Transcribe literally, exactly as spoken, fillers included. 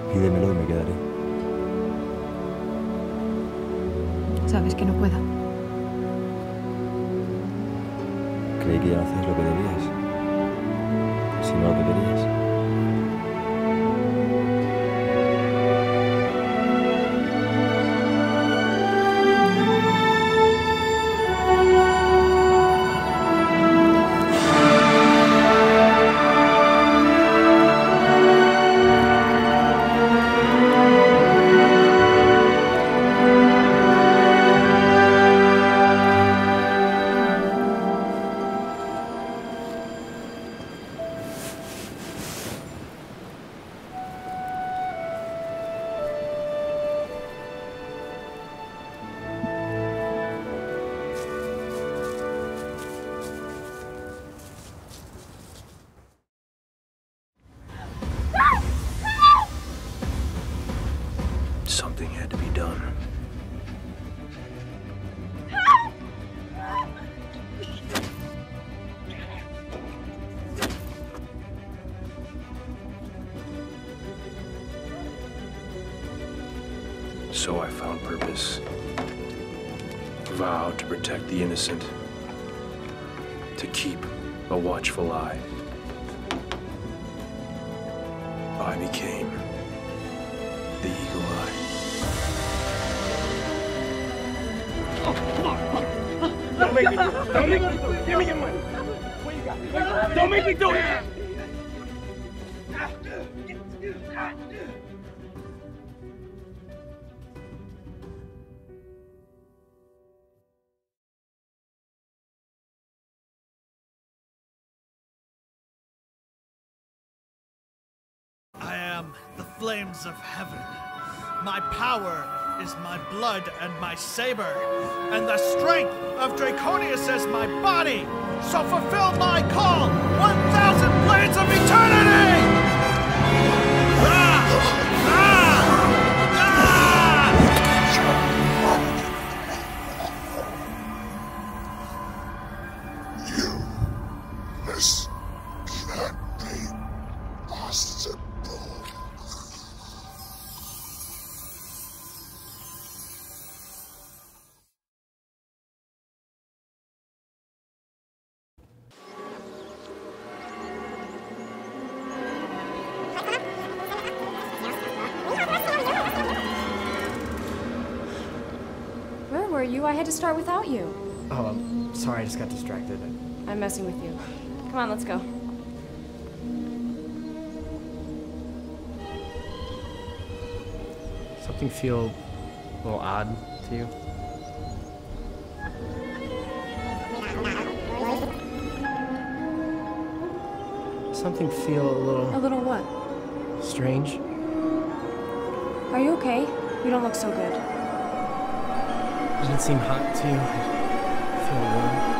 Pídemelo y me quedaré. Sabes que no puedo. Creí que ya no hacías lo que debías. Sino lo que querías. Something had to be done. So I found purpose. Vowed to protect the innocent. To keep a watchful eye. I became the Eagle Eye. Don't make me do it. Don't make me do it. Give me your money. What you got? Don't make me do it. I am the flames of heaven. My power is my blood and my saber, and the strength of Draconius is my body. So fulfill my call, one thousand blades of eternity! Ah! Ah! You, this can't be possible. Where were you? I had to start without you. Oh, I'm sorry, I just got distracted. I'm messing with you. Come on, let's go. Something feel a little odd to you? Something feel a little... A little what? strange? Are you okay? You don't look so good. Does it seem hot to you? I feel warm.